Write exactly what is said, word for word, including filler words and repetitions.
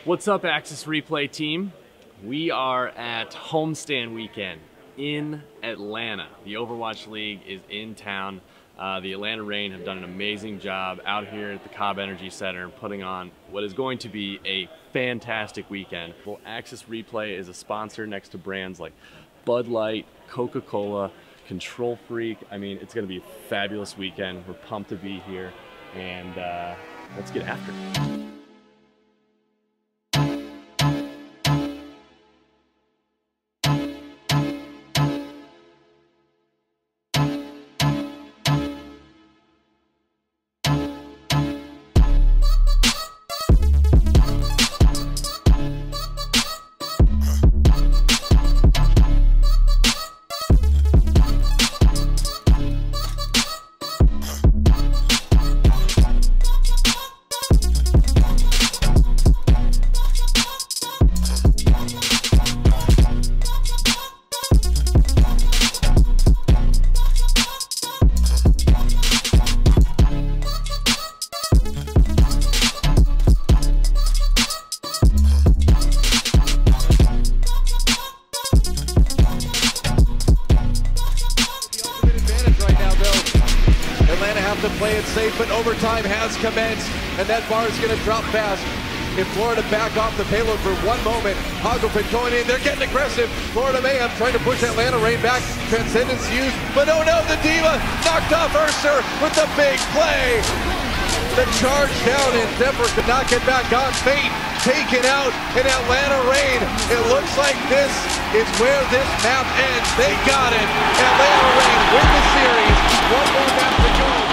What's up, Axis Replay team? We are at homestand weekend in Atlanta. The Overwatch League is in town. Uh, the Atlanta Reign have done an amazing job out here at the Cobb Energy Center putting on what is going to be a fantastic weekend. Well, Axis Replay is a sponsor next to brands like Bud Light, Coca-Cola, Control Freak. I mean, it's going to be a fabulous weekend. We're pumped to be here, and uh, let's get after it. To play it safe, but overtime has commenced, and that bar is going to drop fast. If Florida back off the payload for one moment, Hoggelford going in, they're getting aggressive. Florida Mayhem trying to push Atlanta Reign back. Transcendence used, but oh no, the Diva knocked off Urser with the big play. The charge down, and Zephyr could not get back on. Fate taken out in Atlanta Reign. It looks like this is where this map ends. They got it. Atlanta Reign win the series. One more map to go.